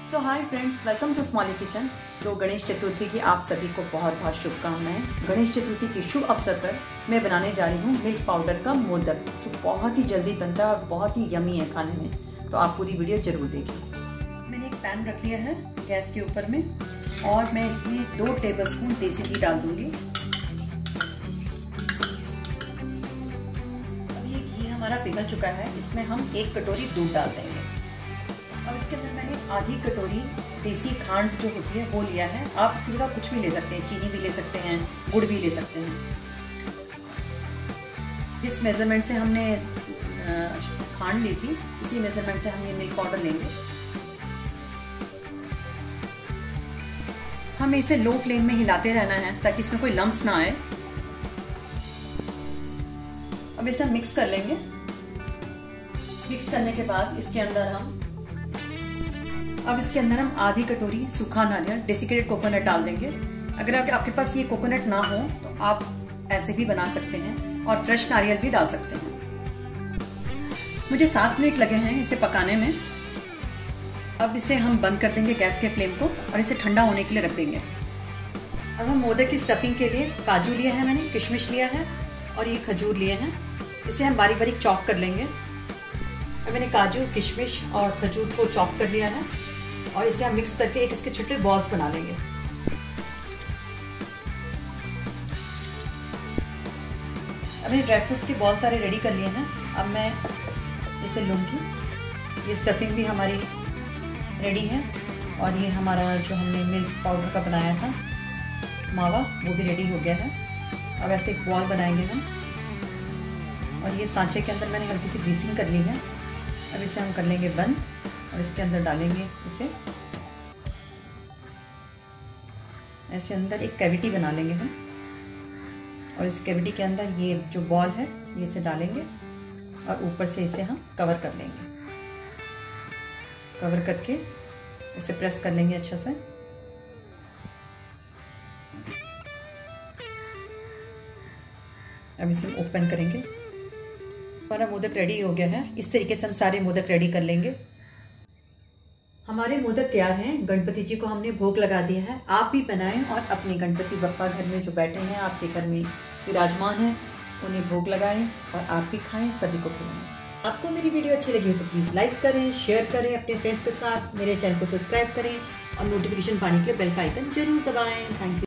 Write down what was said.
So hi friends, welcome to smally kitchen. तो गणेश चतुर्थी की आप सभी को बहुत बहुत शुभकामनाएं। गणेश चतुर्थी के शुभ अवसर पर मैं बनाने जा रही हूँ मिल्क पाउडर का मोदक, जो बहुत ही जल्दी बनता है और बहुत ही यमी है खाने में। तो आप पूरी वीडियो जरूर देखिए। मैंने एक पैन रख लिया है गैस के ऊपर में और मैं इसमें 2 टेबलस्पून देसी घी डाल दूंगी। अब ये घी हमारा पिघल चुका है, इसमें हम 1 कटोरी दूध डाल देंगे। और इसके अंदर मैंने आधी कटोरी देसी खांड जो होती है वो लिया है। आप इसकी जगह कुछ भी ले सकते हैं, चीनी भी ले सकते हैं, गुड़ भी ले सकते हैं। जिस मेजरमेंट से हमने खांड ली थी उसी मेजरमेंट से हम ये मिल्क पाउडर लेंगे। हमें इसे लो फ्लेम में हिलाते रहना है ताकि इसमें कोई लम्प्स ना आए। अब इसे हम मिक्स कर लेंगे। मिक्स करने के बाद इसके अंदर हम आधी कटोरी सूखा नारियल डेसिकेटेड कोकोनट डाल देंगे। अगर आपके पास ये कोकोनट ना हो तो आप ऐसे भी बना सकते हैं और फ्रेश नारियल भी डाल सकते हैं। मुझे 7 मिनट लगे हैं इसे पकाने में। अब इसे हम बंद कर देंगे गैस के फ्लेम को और इसे ठंडा होने के लिए रख देंगे। अब हम मोदक की स्टफिंग के लिए काजू लिया है, मैंने किशमिश लिया है और ये खजूर लिए हैं। इसे हम बारीक बारीक चॉप कर लेंगे। अब मैंने काजू, किशमिश और खजूर को चॉप कर लिया है और इसे हम मिक्स करके एक इसके छोटे बॉल्स बना लेंगे। अब मैंने ड्राई फ्रूट्स के बॉल सारे रेडी कर लिए हैं। अब मैं इसे लूँगी। ये स्टफिंग भी हमारी रेडी है और ये हमारा जो हमने मिल्क पाउडर का बनाया था मावा वो भी रेडी हो गया है। अब ऐसे एक बॉल बनाएंगे हम और ये सांचे के अंदर मैंने हल्की सी ग्रीसिंग कर ली है। अब इसे हम कर लेंगे बंद और इसके अंदर डालेंगे इसे। ऐसे अंदर एक कैविटी बना लेंगे हम और इस कैविटी के अंदर ये जो बॉल है ये इसे डालेंगे और ऊपर से इसे हम कवर कर लेंगे। कवर करके इसे प्रेस कर लेंगे अच्छा से। अब इसे ओपन करेंगे। हमारा मोदक रेडी हो गया है। इस तरीके से हम सारे मोदक रेडी कर लेंगे। हमारे मोदक तैयार हैं। गणपति जी को हमने भोग लगा दिया है। आप भी बनाएं और अपने गणपति बप्पा घर में जो बैठे हैं, आपके घर में विराजमान हैं, उन्हें भोग लगाएं और आप भी खाएं, सभी को खिलाएं। आपको मेरी वीडियो अच्छी लगी हो तो प्लीज़ लाइक करें, शेयर करें अपने फ्रेंड्स के साथ। मेरे चैनल को सब्सक्राइब करें और नोटिफिकेशन पाने के लिए बेल का आइकन जरूर दबाएं। Thank you.